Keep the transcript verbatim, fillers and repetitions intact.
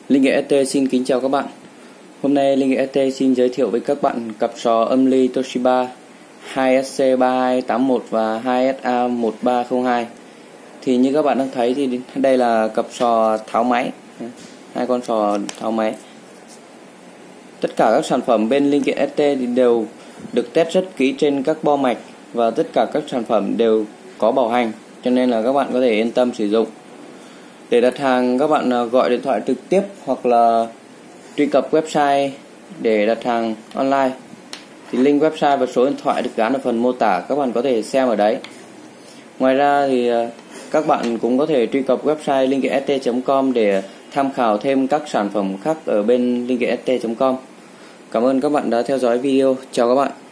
Linh Nghệ ét tê xin kính chào các bạn. Hôm nay Linh Nghệ ét tê xin giới thiệu với các bạn cặp sò âm ly Toshiba hai ét xê ba hai tám mốt và hai ét a một ba không hai. Thì như các bạn đang thấy thì đây là cặp sò tháo máy, hai con sò tháo máy. Tất cả các sản phẩm bên Linh Kiện ét tê thì đều được test rất kỹ trên các bo mạch và tất cả các sản phẩm đều có bảo hành, cho nên là các bạn có thể yên tâm sử dụng. Để đặt hàng các bạn gọi điện thoại trực tiếp hoặc là truy cập website để đặt hàng online. Thì link website và số điện thoại được gắn ở phần mô tả, các bạn có thể xem ở đấy. Ngoài ra thì các bạn cũng có thể truy cập website linh kiện ét tê chấm com để tham khảo thêm các sản phẩm khác ở bên linh kiện ét tê chấm com. Cảm ơn các bạn đã theo dõi video. Chào các bạn.